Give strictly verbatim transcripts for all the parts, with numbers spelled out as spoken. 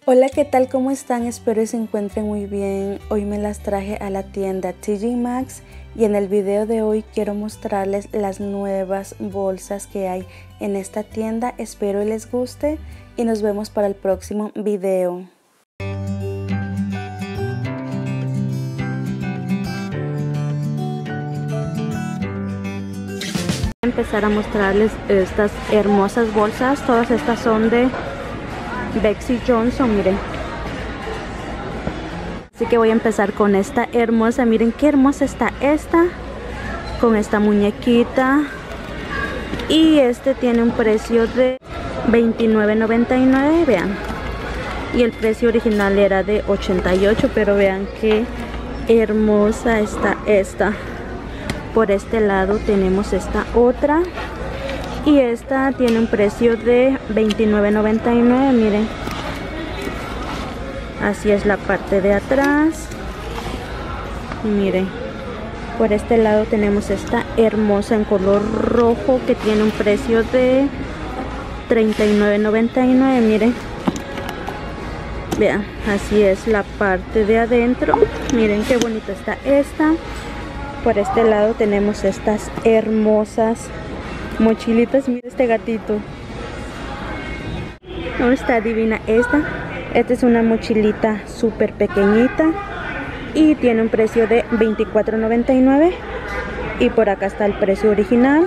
Hola, ¿qué tal? ¿Cómo están? Espero que se encuentren muy bien. Hoy me las traje a la tienda T J Maxx y en el video de hoy quiero mostrarles las nuevas bolsas que hay en esta tienda. Espero les guste y nos vemos para el próximo video. Voy a empezar a mostrarles estas hermosas bolsas. Todas estas son de Betsey Johnson, miren. Así que voy a empezar con esta hermosa. Miren qué hermosa está esta, con esta muñequita. Y este tiene un precio de veintinueve noventa y nueve, vean. Y el precio original era de ochenta y ocho, pero vean qué hermosa está esta. Por este lado tenemos esta otra. Y esta tiene un precio de veintinueve noventa y nueve, miren. Así es la parte de atrás. Miren. Por este lado tenemos esta hermosa en color rojo que tiene un precio de treinta y nueve noventa y nueve, miren. Vean, así es la parte de adentro. Miren qué bonita está esta. Por este lado tenemos estas hermosas mochilitas. Mira este gatito. No, está divina esta. Esta es una mochilita súper pequeñita y tiene un precio de veinticuatro noventa y nueve. Y por acá está el precio original.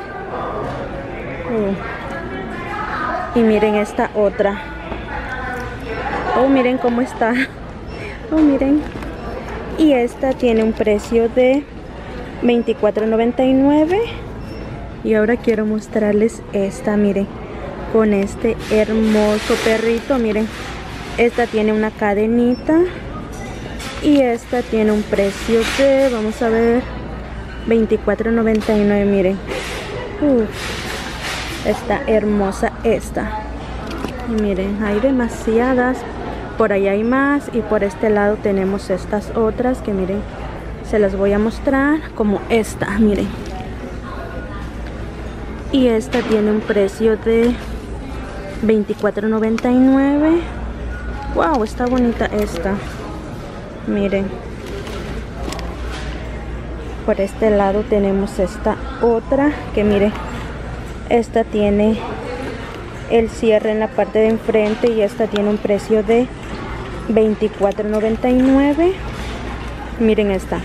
Oh. Y miren esta otra. Oh, miren cómo está. Oh, miren. Y esta tiene un precio de veinticuatro noventa y nueve. Y ahora quiero mostrarles esta, miren, con este hermoso perrito, miren. Esta tiene una cadenita y esta tiene un precio de, vamos a ver, veinticuatro noventa y nueve, miren. Uf, está hermosa esta. Y miren, hay demasiadas. Por ahí hay más y por este lado tenemos estas otras que miren, se las voy a mostrar, como esta, miren. Y esta tiene un precio de veinticuatro noventa y nueve. Wow, está bonita esta. Miren. Por este lado tenemos esta otra que miren. Esta tiene el cierre en la parte de enfrente y esta tiene un precio de veinticuatro noventa y nueve. Miren esta.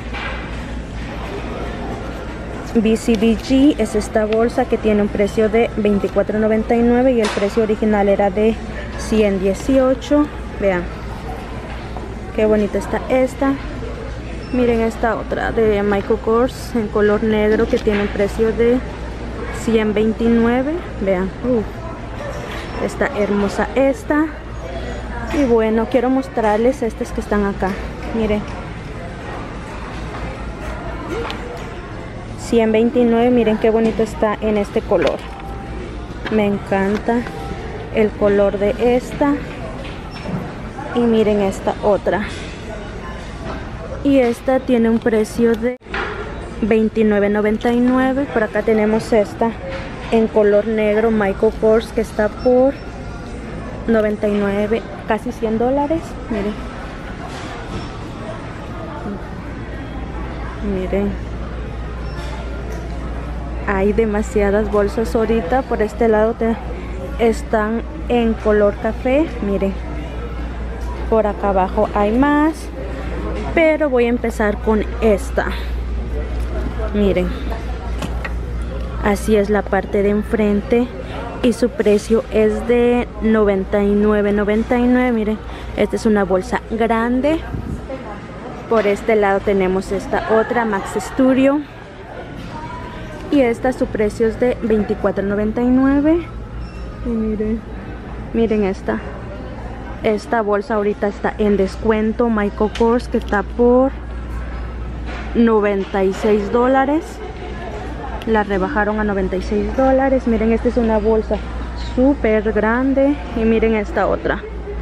B C B G es esta bolsa que tiene un precio de veinticuatro noventa y nueve y el precio original era de ciento dieciocho. Vean qué bonita está esta. Miren esta otra de Michael Kors en color negro que tiene un precio de ciento veintinueve. Vean, uh, está hermosa esta. Y bueno, quiero mostrarles estas que están acá. Miren, ciento veintinueve, miren qué bonito está en este color. Me encanta el color de esta. Y miren esta otra. Y esta tiene un precio de veintinueve noventa y nueve. Por acá tenemos esta en color negro Michael Kors que está por noventa y nueve, casi cien dólares. Miren. Miren. Hay demasiadas bolsas ahorita. Por este lado te, están en color café. Miren. Por acá abajo hay más. Pero voy a empezar con esta. Miren. Así es la parte de enfrente. Y su precio es de noventa y nueve noventa y nueve. Miren. Esta es una bolsa grande. Por este lado tenemos esta otra Max Studio. Y esta su precio es de veinticuatro noventa y nueve. Y miren, miren esta. Esta bolsa ahorita está en descuento Michael Kors que está por noventa y seis dólares. La rebajaron a noventa y seis dólares. Miren, esta es una bolsa súper grande. Y miren esta otra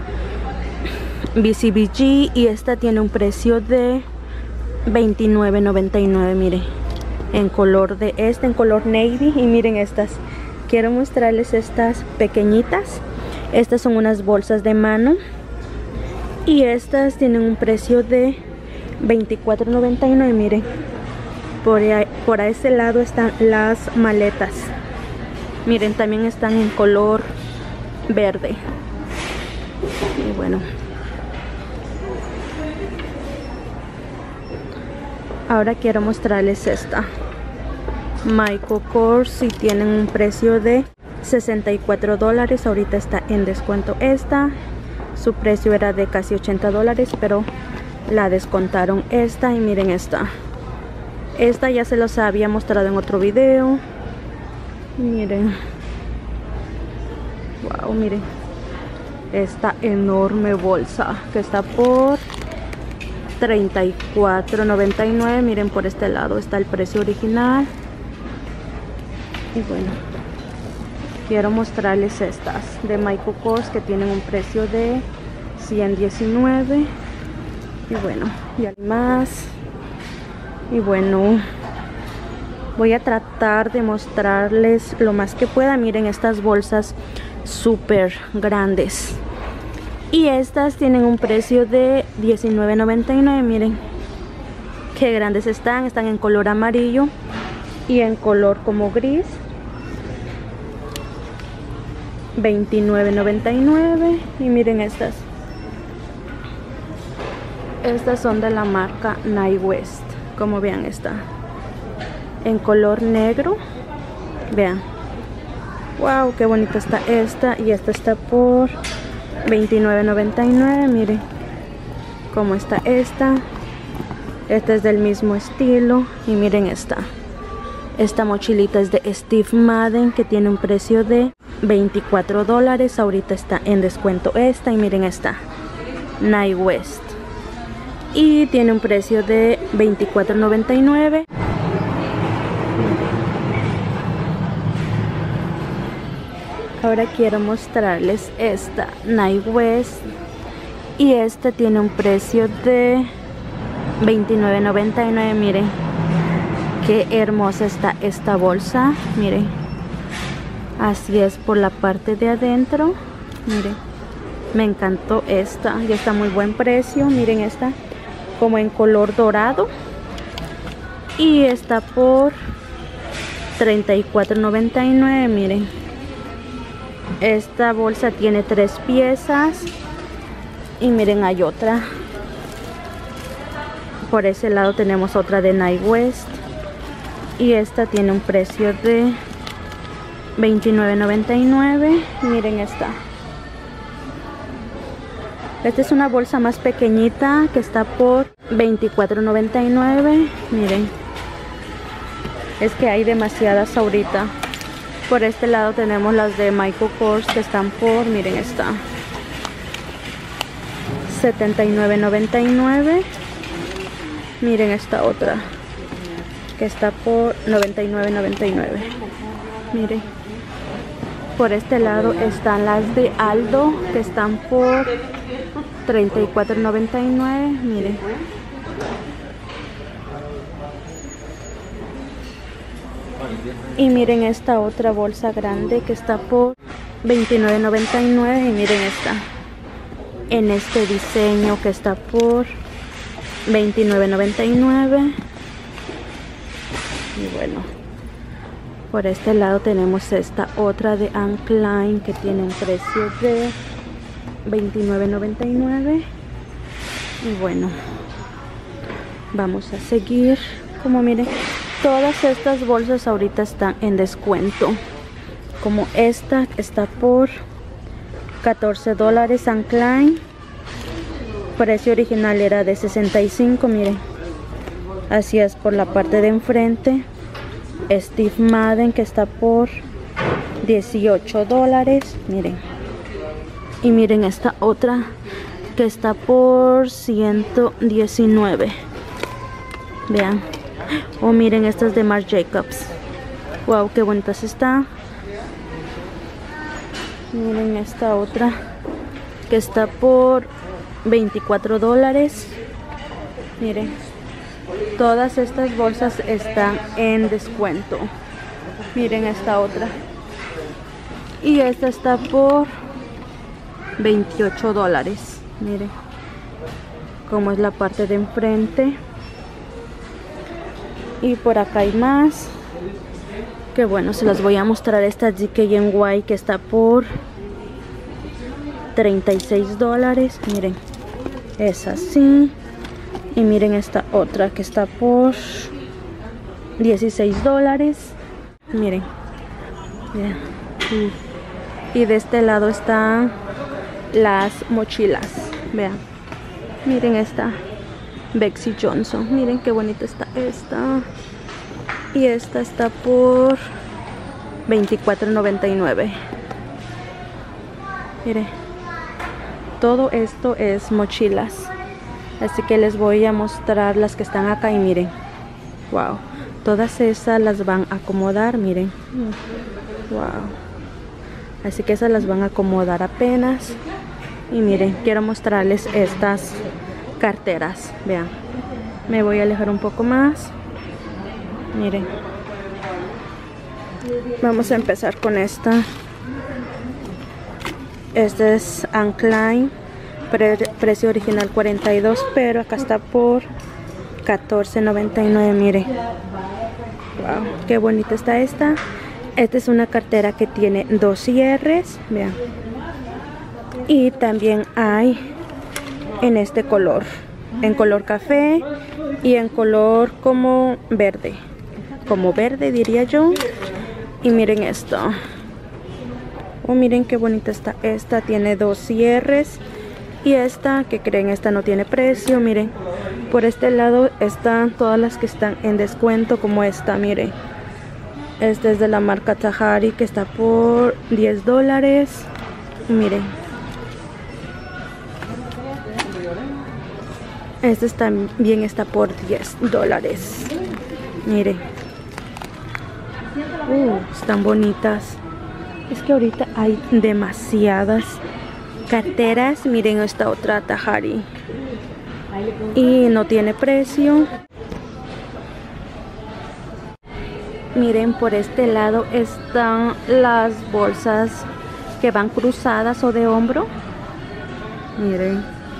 B C B G y esta tiene un precio de veintinueve noventa y nueve. Miren, en color de este, en color navy. Y miren estas. Quiero mostrarles estas pequeñitas. Estas son unas bolsas de mano Y estas tienen un precio de veinticuatro noventa y nueve. Miren, por, ahí, por a ese lado están las maletas. Miren, también están en color verde. Y bueno, ahora quiero mostrarles esta Michael Kors, y tienen un precio de sesenta y cuatro dólares. Ahorita está en descuento esta. Su precio era de casi ochenta dólares, pero la descontaron esta. Y miren esta. Esta ya se los había mostrado en otro video. Miren. Wow, miren. Esta enorme bolsa que está por treinta y cuatro noventa y nueve. Miren, por este lado está el precio original. Y bueno, quiero mostrarles estas de Michael Kors que tienen un precio de ciento diecinueve. Y bueno, y hay más. Y bueno, voy a tratar de mostrarles lo más que pueda. Miren estas bolsas súper grandes. Y estas tienen un precio de diecinueve noventa y nueve. Miren qué grandes están. Están en color amarillo y en color como gris. veintinueve noventa y nueve. Y miren estas. Estas son de la marca Nine West. Como vean, esta en color negro. Vean. Wow, qué bonita está esta. Y esta está por veintinueve noventa y nueve. Miren cómo está esta. Esta es del mismo estilo. Y miren esta. Esta mochilita es de Steve Madden, que tiene un precio de veinticuatro dólares. Ahorita está en descuento esta. Y miren esta Nine West, y tiene un precio de veinticuatro noventa y nueve. Ahora quiero mostrarles esta Nine West, y esta tiene un precio de veintinueve noventa y nueve. Miren qué hermosa está esta bolsa. Miren, así es por la parte de adentro. Miren, me encantó esta, y está muy buen precio. Miren esta como en color dorado, y está por treinta y cuatro noventa y nueve. Miren, esta bolsa tiene tres piezas. Y miren, hay otra por ese lado. Tenemos otra de Nine West, y esta tiene un precio de veintinueve noventa y nueve. Miren esta. Esta es una bolsa más pequeñita que está por veinticuatro noventa y nueve. Miren, es que hay demasiadas ahorita. Por este lado tenemos las de Michael Kors que están por, miren esta, setenta y nueve noventa y nueve. Miren esta otra que está por noventa y nueve noventa y nueve. Miren, por este lado están las de Aldo que están por treinta y cuatro noventa y nueve. Miren, y miren esta otra bolsa grande que está por veintinueve noventa y nueve. Y miren esta en este diseño que está por veintinueve noventa y nueve. Y bueno, por este lado tenemos esta otra de Anne Klein que tiene un precio de veintinueve noventa y nueve. Y bueno, vamos a seguir. Como miren, todas estas bolsas ahorita están en descuento. Como esta está por catorce dólares, Anne Klein. Precio original era de sesenta y cinco. Miren, así es por la parte de enfrente. Steve Madden que está por dieciocho dólares. Miren, y miren esta otra que está por ciento diecinueve. Vean. O oh, miren, estas de Marc Jacobs. Wow, qué bonitas está. Miren esta otra que está por veinticuatro dólares. Miren, todas estas bolsas están en descuento. Miren esta otra, y esta está por veintiocho dólares. Miren, como es la parte de enfrente. Y por acá hay más. Que bueno, se las voy a mostrar. Esta D K N Y que está por treinta y seis dólares. Miren, es así. Y miren esta otra que está por dieciséis dólares. Miren, miren. Y de este lado están las mochilas. Vean, miren esta Betsey Johnson. Miren qué bonita está esta. Y esta está por veinticuatro noventa y nueve. Miren, todo esto es mochilas. Así que les voy a mostrar las que están acá. Y miren, wow, todas esas las van a acomodar. Miren, wow. Así que esas las van a acomodar apenas. Y miren, quiero mostrarles estas carteras. Vean, me voy a alejar un poco más. Miren, vamos a empezar con esta. Este es Anne Klein, pre precio original cuarenta y dos, pero acá está por catorce noventa y nueve. Miren, wow, qué bonita está esta. Esta es una cartera que tiene dos cierres. Vean, y también hay en este color, en color café y en color como verde, como verde diría yo. Y miren esto. Oh, miren qué bonita está esta. Tiene dos cierres. Y esta, que creen, esta no tiene precio. Miren, por este lado están todas las que están en descuento, como esta. Miren, esta es de la marca Tahari, que está por diez dólares. Miren, esta también está por diez dólares. Miren, uh, están bonitas. Es que ahorita hay demasiadas carteras. Miren esta otra Tahari y no tiene precio. Miren, por este lado están las bolsas que van cruzadas o de hombro. Miren,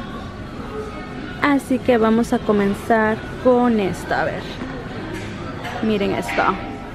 así que vamos a comenzar con esta. A ver, miren esta.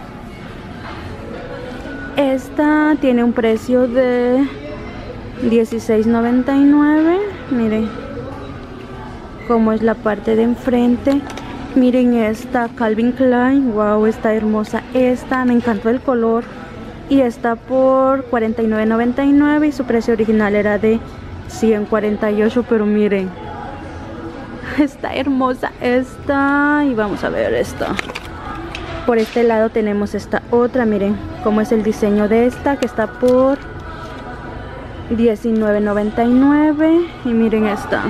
Esta tiene un precio de dieciséis noventa y nueve. Miren cómo es la parte de enfrente. Miren esta Calvin Klein. Wow, está hermosa. Esta me encantó el color. Y está por cuarenta y nueve noventa y nueve. Y su precio original era de ciento cuarenta y ocho. Pero miren, está hermosa esta. Y vamos a ver esta. Por este lado tenemos esta otra. Miren cómo es el diseño de esta, que está por diecinueve noventa y nueve. Y miren esta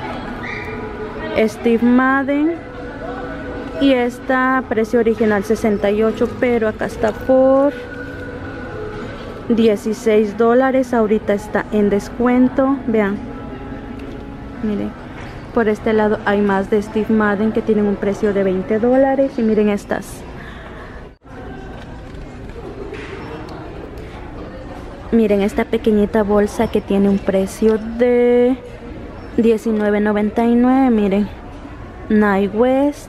Steve Madden. Y esta precio original sesenta y ocho, pero acá está por dieciséis dólares. Ahorita está en descuento. Vean, miren, por este lado hay más de Steve Madden que tienen un precio de veinte dólares. Y miren estas. Miren esta pequeñita bolsa que tiene un precio de diecinueve noventa y nueve. Miren, Nye West.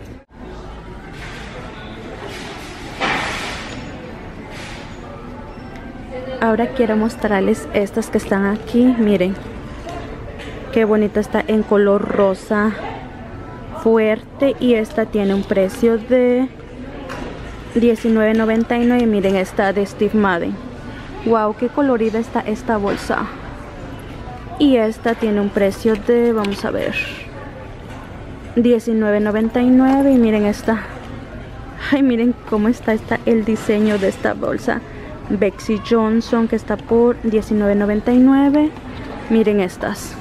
Ahora quiero mostrarles estas que están aquí. Miren qué bonita, está en color rosa fuerte. Y esta tiene un precio de diecinueve noventa y nueve. Miren esta de Steve Madden. Wow, qué colorida está esta bolsa. Y esta tiene un precio de, vamos a ver, diecinueve noventa y nueve. Y miren esta. Ay, miren cómo está, está el diseño de esta bolsa. Betsey Johnson, que está por diecinueve noventa y nueve. Miren estas.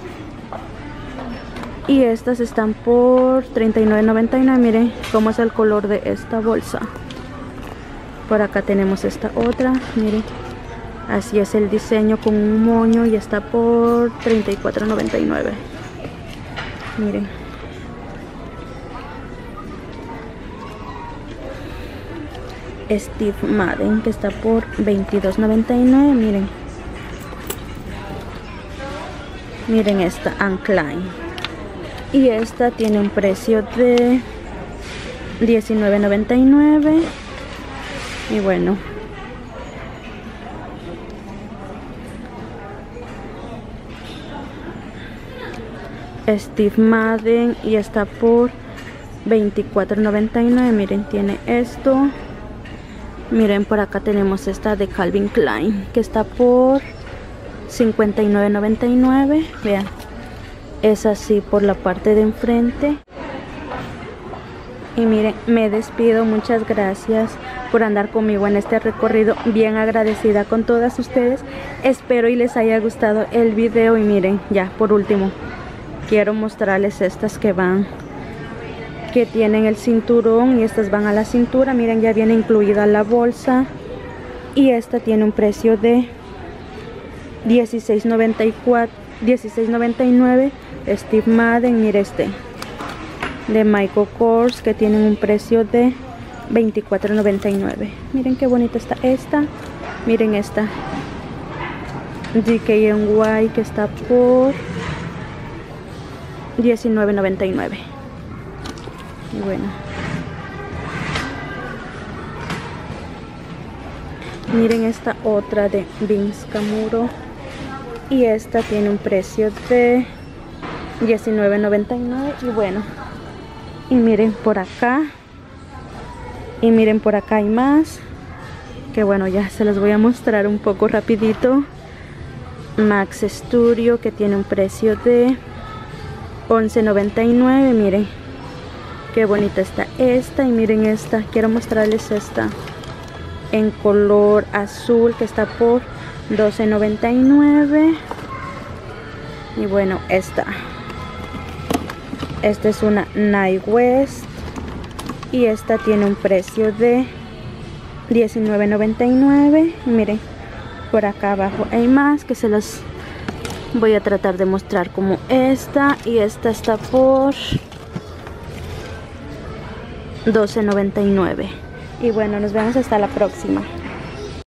Y estas están por treinta y nueve noventa y nueve. Miren cómo es el color de esta bolsa. Por acá tenemos esta otra. Miren, así es el diseño con un moño. Y está por treinta y cuatro noventa y nueve. Miren. Steve Madden, que está por veintidós noventa y nueve. Miren. Miren esta Anne Klein. Y esta tiene un precio de diecinueve noventa y nueve. Y bueno, Steve Madden, y está por veinticuatro noventa y nueve. Miren, tiene esto. Miren, por acá tenemos esta de Calvin Klein, que está por cincuenta y nueve noventa y nueve. Vean, es así por la parte de enfrente. Y miren, me despido. Muchas gracias por andar conmigo en este recorrido. Bien agradecida con todas ustedes. Espero y les haya gustado el video. Y miren, ya por último quiero mostrarles estas que van, que tienen el cinturón, y estas van a la cintura. Miren, ya viene incluida la bolsa. Y esta tiene un precio de dieciséis noventa y cuatro, dieciséis noventa y nueve. Steve Madden, mire este de Michael Kors, que tienen un precio de veinticuatro noventa y nueve. Miren qué bonita está esta. Miren esta D K N Y, que está por diecinueve noventa y nueve. Y bueno, miren esta otra de Vince Camuto, y esta tiene un precio de diecinueve noventa y nueve. Y bueno, y miren por acá, y miren por acá hay más, que bueno, ya se los voy a mostrar un poco rapidito. Max Studio, que tiene un precio de once noventa y nueve. Miren qué bonita está esta. Y miren esta, quiero mostrarles esta en color azul, que está por doce noventa y nueve. Y bueno, esta esta es una Night West, y esta tiene un precio de diecinueve noventa y nueve. Y miren, por acá abajo hay más que se las voy a tratar de mostrar, como esta. Y esta está por doce noventa y nueve. Y bueno, nos vemos hasta la próxima.